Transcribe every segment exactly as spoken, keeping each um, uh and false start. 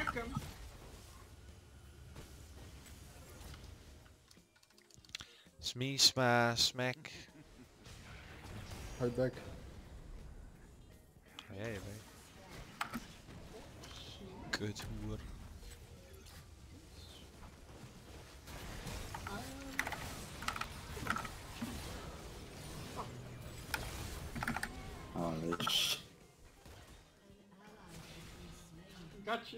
Smack hem. Smee, sma, smack. Hard back. Ja, je weet. Kut hoer. Oh, this. Gotcha.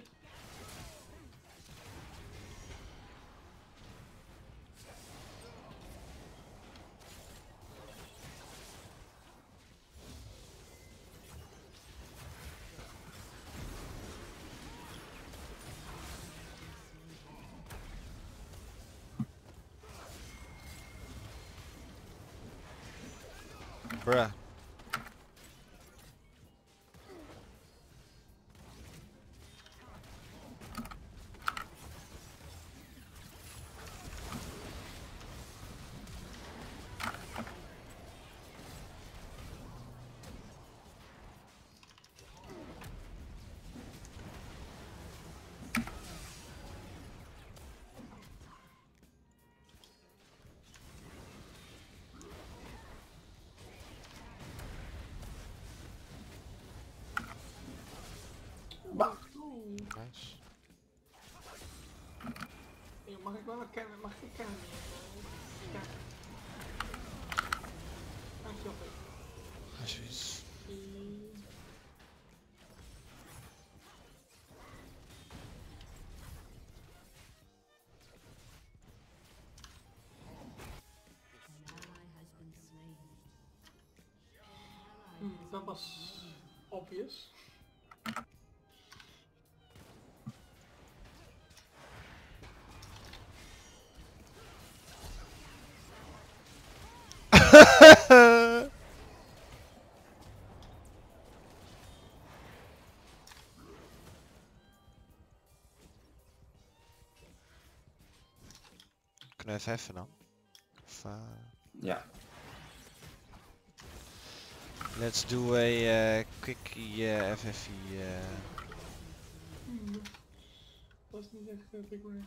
Bruh. Bah. Oeh. Nice. Hey, mag ik wel een kennen? Mag ik een kennen? Ja. Dankjewel. Alsjeblieft. Hmm, dat was obvious. Kunnen we even heffen dan? Of, uh, Ja. let's do a uh, quickie uh, F F I. Uh. Hmm. Dat is niet echt uh, big brain.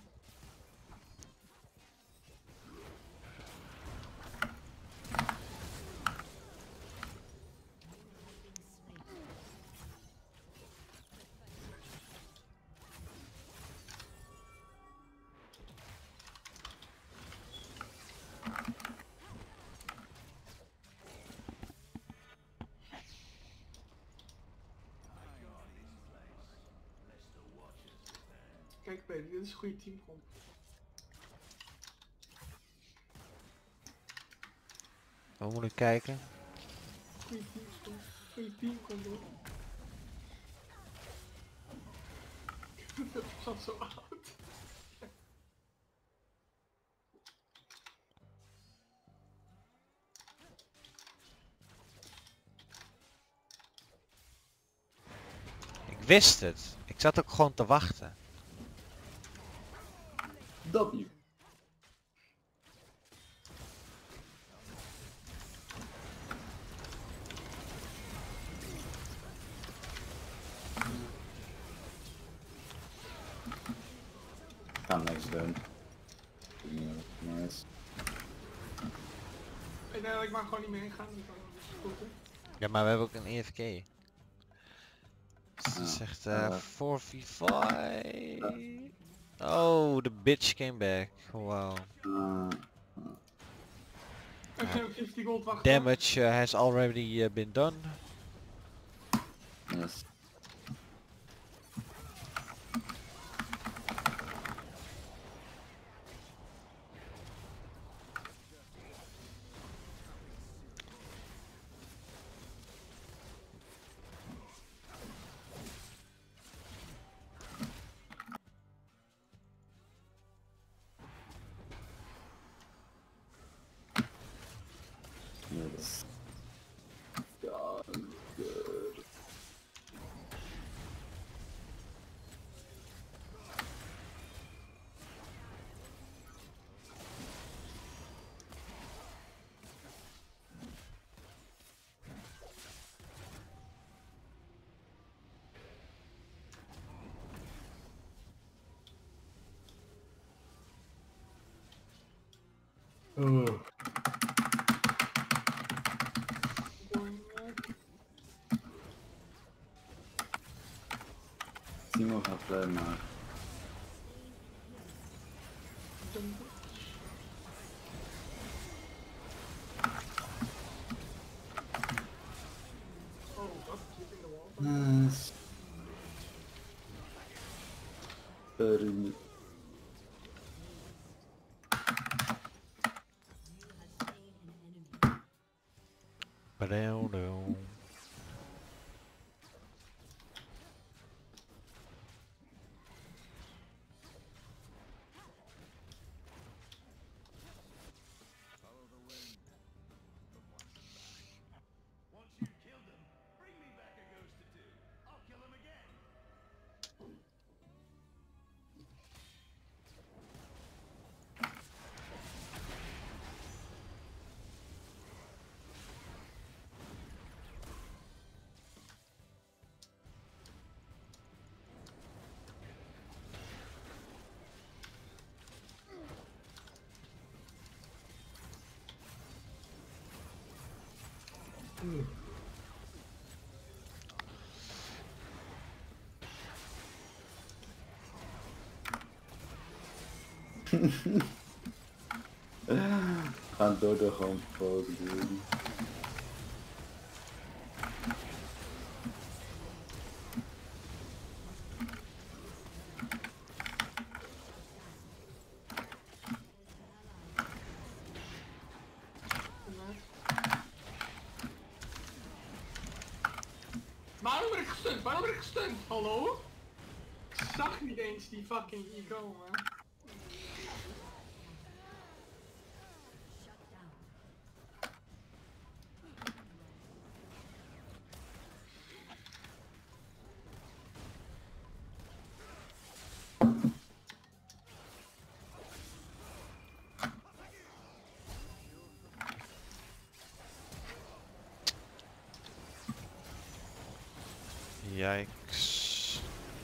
Kijk Peter, dit is een goede teamcomp. We moeten kijken. Goede teamcomp. Goede teamcomp hoor. Dat is al zo oud. Ik wist het. Ik zat ook gewoon te wachten. W. Ik ga hem niks doen. Nice. Ik denk dat ik maar gewoon niet meer heen ga. Dat is goed hè. Ja, maar we hebben ook een E F K. Het is echt uh, four v five. Oh, the bitch came back. Wow. Uh, Ik ga op fifty gold wachten. Damage uh, has already uh, been done. yes. Yes. God, good. Oh. Going back. Timo gaat blij maar. Dun- Oh, that's keeping the wall. Nice. Very. Ba-down-down. Gaan door de gewoon foto doen. Waarom ben ik gestunt? Waarom ben ik gestunt? Hallo? Ik zag niet eens die fucking ego, man. Yikes.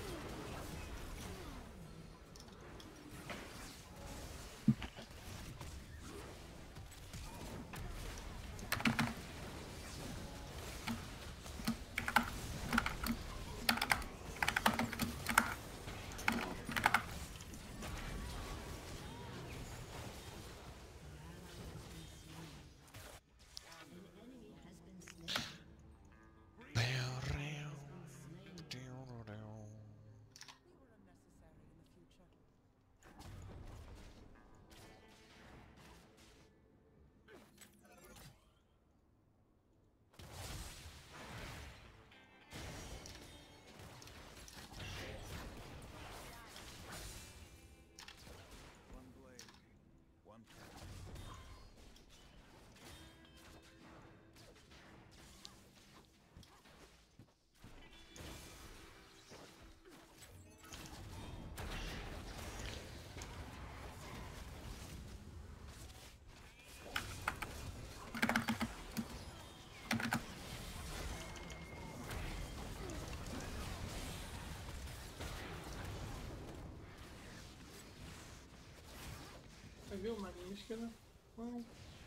Hij wil mij niet eens kunnen. Wow.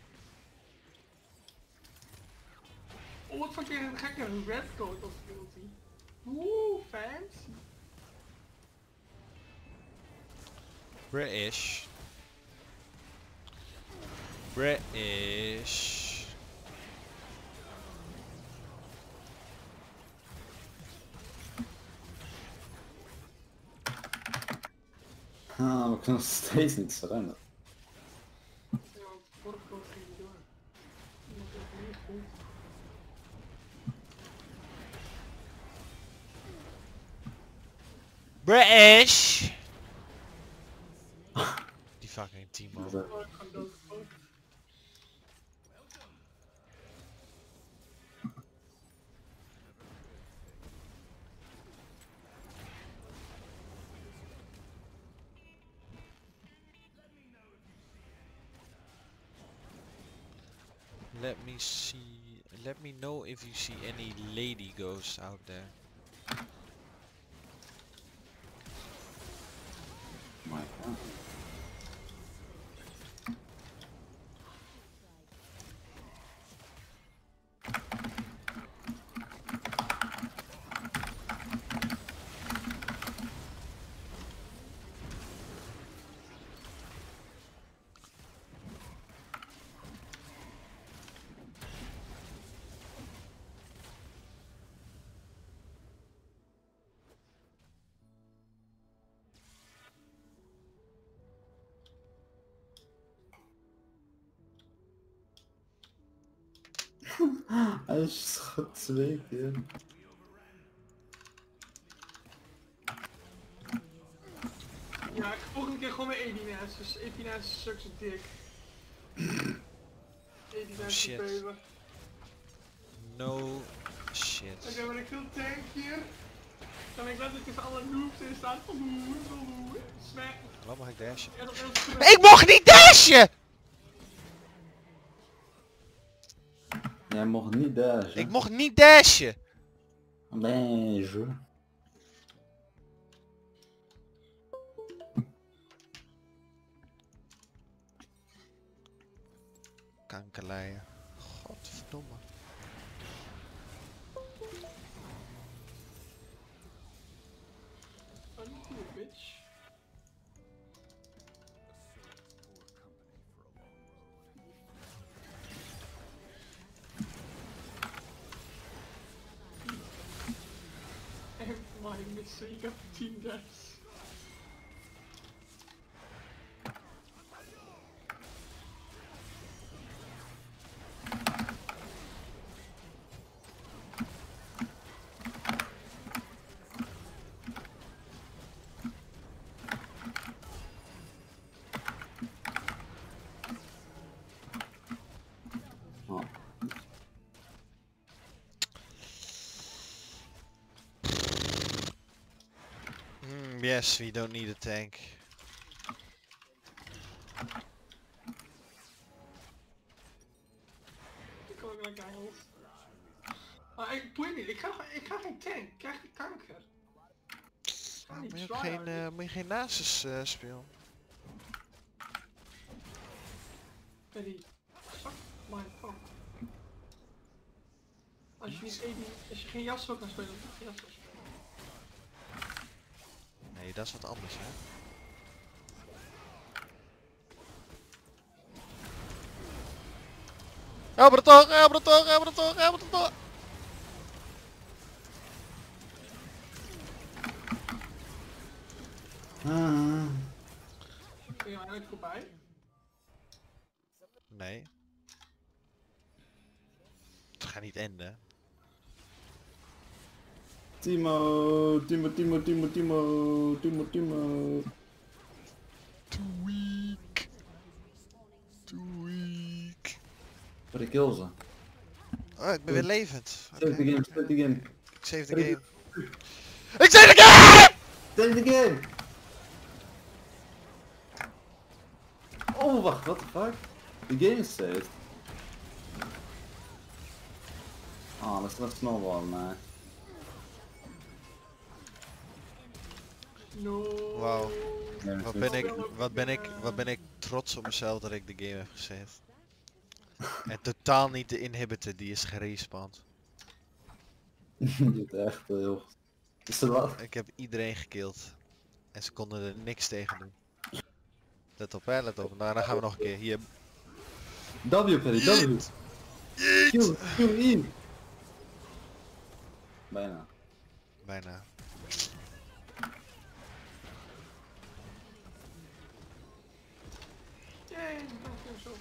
Oh, wat voor keer een gekke red coat of guilty. Oeh, fancy. British. British. Ah, we kunnen nog steeds niet surrender. Ja, want vorige keer ging hij door. Dat is niet goed. British. Die fucking Timo. Dat is- Oh, ik ga doodgegooid. Let me see. Let me know if you see any lady ghosts out there. My god. Hij schot twee keer. Ja, ik ga volgende keer gewoon met Edina's, dus Edina's sukt zo dik. Edina's is Shit. beter. No shit. Oké, maar ik wil tank hier. Kan ik letterlijk tussen alle noobs in staan van hoe, van hoe, smack. Wat mag ik dashen? En dan is het Ik mocht niet dashen! Jij mocht niet dashen. Ik mocht niet dashen! Dashen. Kankerlijen. Godverdomme. Uncool, bitch. En my mystery of team deaths. Oh. Mm, yes, we don't need a tank. Ik kan ook lekker Engels. Maar ik boeit niet, ik ga, ik ga geen tank, ik krijg geen kanker. Ah, niet moet, je ook tryhard. geen, eh, moet je geen Nasus eh, spelen? Bij die zak, my fuck. Als je niet Edi, als je geen Yasuo kan spelen, dan moet je geen Yasuo spelen. Nee, dat is wat anders hè. Help me toch, help me toch, help me toch, help me toch! Ah. Ben je eigenlijk voorbij? Nee. Het gaat niet enden. Timo, Timo, Timo, Timo, Timo, Timo, Timo. Too weak. Too weak. Voor de kill ze. Oh, ik ben weer levend. Save Oké. the game, save the game. Ik save the game. Ik save the game! Save the game! Oh, wacht, what the fuck? The game is saved. Ah, dat is dat snowball, man. No. Wauw. Nee, Wat dat ben is- ik, wat ben ik, wat ben ik trots op mezelf dat ik de game heb gesaved. En totaal niet de inhibitor, die is gerespawned. Je doet echt heel goed. Is er wat? Ik heb iedereen gekillt. En ze konden er niks tegen doen. Let op hè, let op. Nou, dan gaan we nog een keer. Hier. W, Perry, W. Q, Q, I. Bijna. Bijna. Yay, ik ben weer zo.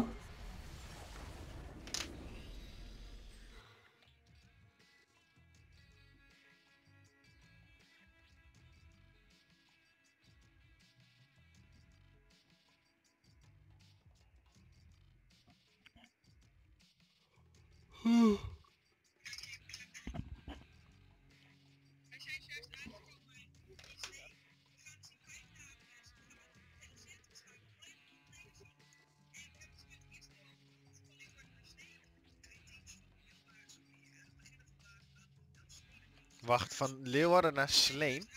Wacht, van Leeuwarden naar Sleen?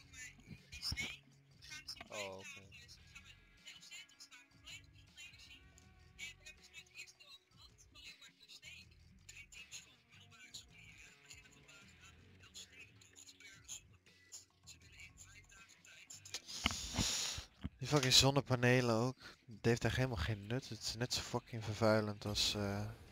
Oh, oké. Die fucking zonnepanelen ook. Het heeft echt helemaal geen nut. Het is net zo fucking vervuilend als... eh